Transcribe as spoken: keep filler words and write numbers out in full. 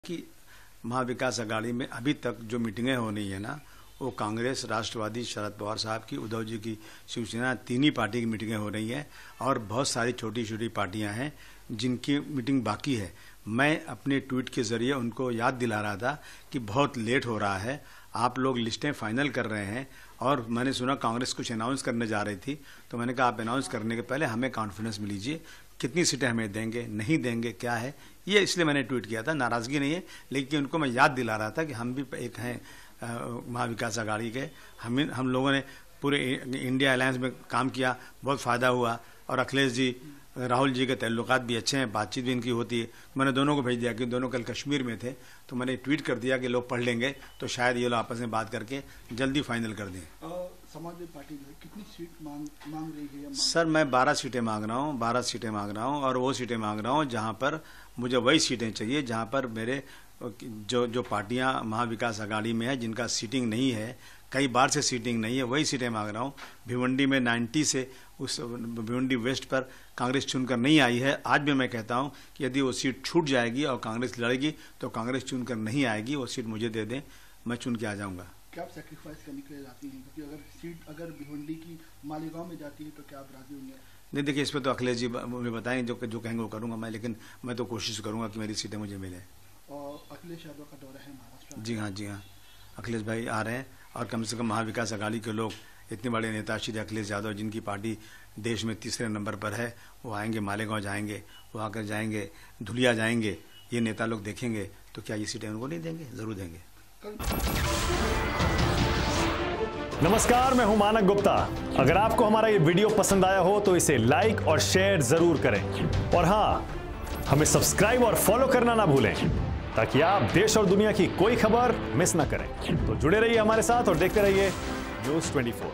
कि महाविकास अघाड़ी में अभी तक जो मीटिंगें हो रही है ना, वो कांग्रेस, राष्ट्रवादी, शरद पवार साहब की, उद्धव जी की शिवसेना, तीन ही पार्टी की मीटिंगें हो रही हैं और बहुत सारी छोटी छोटी पार्टियां हैं जिनकी मीटिंग बाकी है। मैं अपने ट्वीट के जरिए उनको याद दिला रहा था कि बहुत लेट हो रहा है, आप लोग लिस्टें फाइनल कर रहे हैं। और मैंने सुना कांग्रेस कुछ अनाउंस करने जा रही थी, तो मैंने कहा आप अनाउंस करने के पहले हमें कॉन्फिडेंस में लीजिए, कितनी सीटें हमें देंगे, नहीं देंगे, क्या है ये, इसलिए मैंने ट्वीट किया था। नाराजगी नहीं है, लेकिन उनको मैं याद दिला रहा था कि हम भी एक हैं महाविकास अघाड़ी के। हम हम लोगों ने पूरे इंडिया अलायंस में काम किया, बहुत फ़ायदा हुआ। और अखिलेश जी, राहुल जी के ताल्लुकात भी अच्छे हैं, बातचीत भी इनकी होती है। मैंने दोनों को भेज दिया कि दोनों कल कश्मीर में थे, तो मैंने ट्वीट कर दिया कि लोग पढ़ लेंगे तो शायद ये लोग आपस में बात करके जल्दी फाइनल कर दें। समाजवादी पार्टी जो है कितनी सीट मांग मांग रही है? मांग सर मैं बारह सीटें मांग रहा हूँ, बारह सीटें मांग रहा हूँ और वो सीटें मांग रहा हूँ जहाँ पर मुझे वही सीटें चाहिए जहाँ पर मेरे जो जो पार्टियाँ महाविकास अघाड़ी में है जिनका सीटिंग नहीं है, कई बार से सीटिंग नहीं है, वही सीटें मांग रहा हूँ। भिवंडी में नब्बे से उस भिवंडी वेस्ट पर कांग्रेस चुनकर नहीं आई है। आज भी मैं कहता हूँ कि यदि वो सीट छूट जाएगी और कांग्रेस लड़ेगी तो कांग्रेस चुनकर नहीं आएगी, वो सीट मुझे दे दें, मैं चुन के आ जाऊँगा। क्या आप सेक्रीफाइस करने के लिए जाती हैं? क्योंकि अगर सीट अगर भिवंडी की मालेगांव में जाती है तो क्या आप राजी होंगे? नहीं, देखिए इस पर तो अखिलेश जी मुझे बताएं, जो जो कहेंगे वो करूँगा मैं, लेकिन मैं तो कोशिश करूँगा कि मेरी सीटें मुझे मिले। और अखिलेश यादव का दौरा है महाराष्ट्र? जी हाँ, जी हाँ, अखिलेश भाई आ रहे हैं और कम से कम महाविकास अघाड़ी के लोग, इतने बड़े नेता श्री अखिलेश यादव जिनकी पार्टी देश में तीसरे नंबर पर है, वो आएंगे, मालेगांव जाएंगे, वो आकर जाएंगे, धुलिया जाएंगे। ये नेता लोग देखेंगे तो क्या ये सीटें उनको नहीं देंगे? जरूर देंगे। नमस्कार, मैं हूं मानक गुप्ता। अगर आपको हमारा ये वीडियो पसंद आया हो तो इसे लाइक और शेयर जरूर करें और हाँ, हमें सब्सक्राइब और फॉलो करना ना भूलें ताकि आप देश और दुनिया की कोई खबर मिस ना करें। तो जुड़े रहिए हमारे साथ और देखते रहिए न्यूज़ चौबीस।